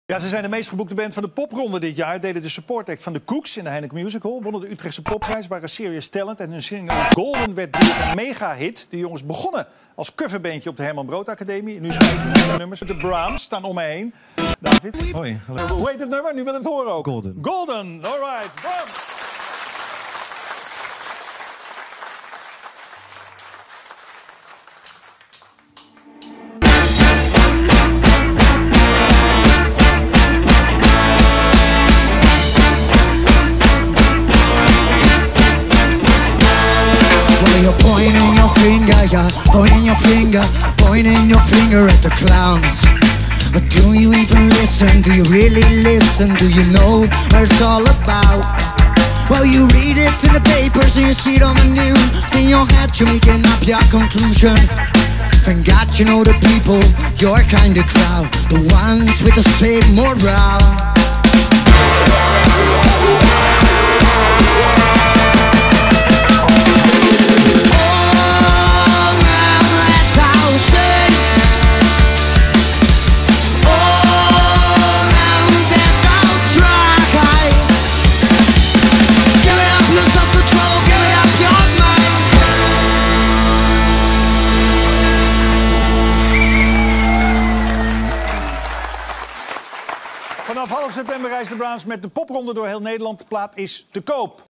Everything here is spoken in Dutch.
Ja, ze zijn de meest geboekte band van de popronde dit jaar. Deden de supportact van de Cooks in de Heineken Musical. Wonnen de Utrechtse popprijs, waren Serious Talent. En hun single Golden werd een mega-hit. De jongens begonnen als coverbandje op de Herman Brood Academie. En nu schrijven ze nummers. De Brahms staan om me heen. David? Hoi, hallo. Hoe heet het nummer? Nu wil ik het horen ook. Golden. Golden, all right. Bam. You're pointing your finger, yeah, pointing your finger at the clowns. But do you even listen? Do you really listen? Do you know what it's all about? Well, you read it in the papers and you see it on the news. In your head you're making up your conclusion. Thank God you know the people, your kind of crowd, the ones with the same morale. Vanaf half september reist de Brahms met de popronde door heel Nederland. De plaat is te koop.